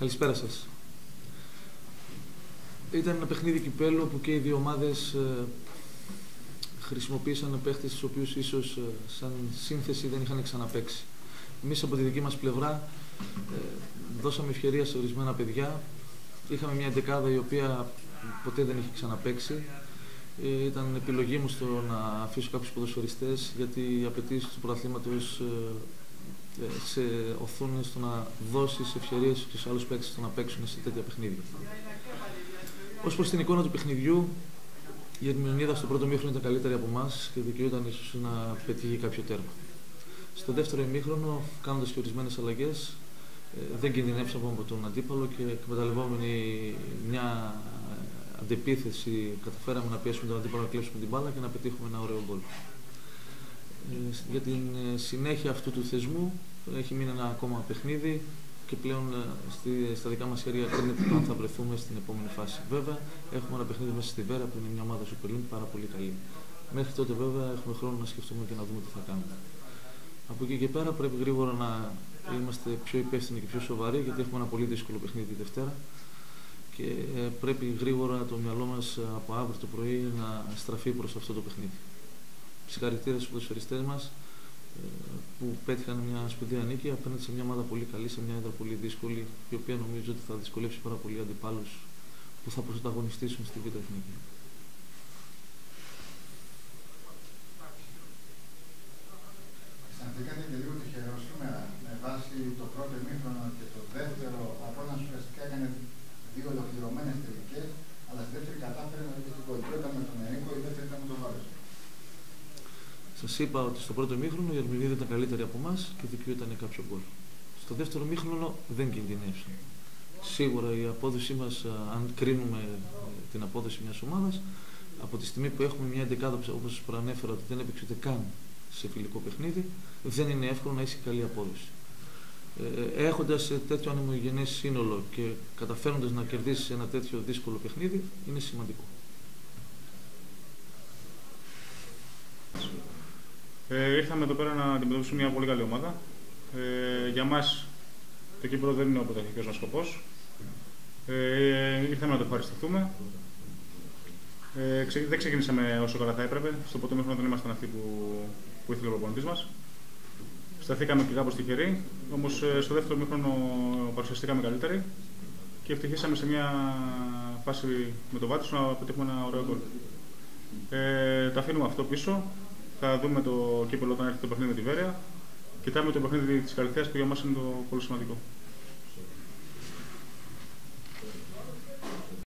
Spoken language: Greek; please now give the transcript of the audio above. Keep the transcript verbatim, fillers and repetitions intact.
Καλησπέρα σας. Ήταν ένα παιχνίδι κυπέλλου που και οι δύο ομάδες ε, χρησιμοποίησαν παίχτες τους οποίους ίσως ε, σαν σύνθεση δεν είχαν ξαναπαίξει. Εμείς από τη δική μας πλευρά ε, δώσαμε ευκαιρία σε ορισμένα παιδιά. Είχαμε μια δεκάδα η οποία ποτέ δεν είχε ξαναπαίξει. Ε, ήταν επιλογή μου στο να αφήσω κάποιους ποδοσφαιριστές, γιατί οι απαιτήσεις του πρωταθλήματος ε, σε οθούν στο να δώσεις ευκαιρίες στους άλλους παίκτες στο να παίξουν σε τέτοια παιχνίδια. Ως προς την εικόνα του παιχνιδιού, η Ερμηνείδα στο πρώτο ημίχρονο ήταν καλύτερη από εμάς και δικαιούταν ίσως να πετύχει κάποιο τέρμα. Στο δεύτερο ημίχρονο, κάνοντας και ορισμένες αλλαγές, δεν κινδυνεύσαμε από τον αντίπαλο και εκμεταλλευόμενοι μια αντεπίθεση, καταφέραμε να πιέσουμε τον αντίπαλο, να κλέψουμε την μπάλα και να πετύχουμε ένα ωραίο γκολ. Για την συνέχεια αυτού του θεσμού έχει μείνει ένα ακόμα παιχνίδι και πλέον στη, στα δικά μας χέρια κρίνεται αν θα βρεθούμε στην επόμενη φάση. Βέβαια, έχουμε ένα παιχνίδι μέσα στη Βέρα που είναι μια ομάδα Super League πάρα πολύ καλή. Μέχρι τότε, βέβαια, έχουμε χρόνο να σκεφτούμε και να δούμε τι θα κάνουμε. Από εκεί και πέρα πρέπει γρήγορα να είμαστε πιο υπεύθυνοι και πιο σοβαροί, γιατί έχουμε ένα πολύ δύσκολο παιχνίδι τη Δευτέρα και πρέπει γρήγορα το μυαλό μας από αύριο το πρωί να στραφεί προς αυτό το παιχνίδι. Συγχαρητήρια στους ποδοσφαιριστές μας που πέτυχαν μια σπουδαία νίκη απέναντι σε μια ομάδα πολύ καλή, σε μια έδρα πολύ δύσκολη, η οποία νομίζω ότι θα δυσκολεύσει πάρα πολύ αντιπάλους που θα πρωταγωνιστήσουν στη Β' Εθνική. Αισθανθήκατε και λίγο τυχερό σήμερα με βάση το πρώτο ημίχρονο και το δεύτερο, από όταν ουσιαστικά έκανε δύο ολοκληρωμένες τελικές, αλλά στη δεύτερη κατάφερε να δει την κόλλη. Πρώτα με τον Ερίκο, η δεύτερη ήταν με τον Βάρος. Σας είπα ότι στο πρώτο ημίχρονο η Ερμηνείδα ήταν καλύτερη από εμάς και δικαιούταν κάποιο γκολ. Στο δεύτερο ημίχρονο δεν κινδυνεύσαν. Σίγουρα η απόδοσή μας, αν κρίνουμε την απόδοση μιας ομάδας, από τη στιγμή που έχουμε μια εντεκάδα, όπως σας προανέφερα, ότι δεν έπαιξε ούτε καν σε φιλικό παιχνίδι, δεν είναι εύκολο να έχει καλή απόδοση. Ε, έχοντας τέτοιο ανεμογενές σύνολο και καταφέροντας να κερδίσεις ένα τέτοιο δύσκολο παιχνίδι, είναι σημαντικό. Ε, ήρθαμε εδώ πέρα να αντιμετωπίσουμε μια πολύ καλή ομάδα. Ε, για μας το κύπελλο δεν είναι ο πρωταρχικός μας σκοπός. Ε, ήρθαμε να το ευχαριστηθούμε. Ε, ξε, δεν ξεκινήσαμε όσο καλά θα έπρεπε. Στο πρώτο μήχρονο δεν ήμασταν αυτοί που, που ήθελε ο προπονητής μας. Σταθήκαμε και κάπως τυχεροί, όμως ε, στο δεύτερο μήχρονο παρουσιαστήκαμε καλύτεροι και ευτυχήσαμε σε μια φάση με το Βάτισο να πετύχουμε ένα ωραίο γκολ. Ε, τα αφήνουμε αυτό πίσω. Θα δούμε το κύπελλο όταν έρθει το παιχνίδι με τη Βέρεια. Κοιτάμε το παιχνίδι της Καλυθέας που για μας είναι το πολύ σημαντικό.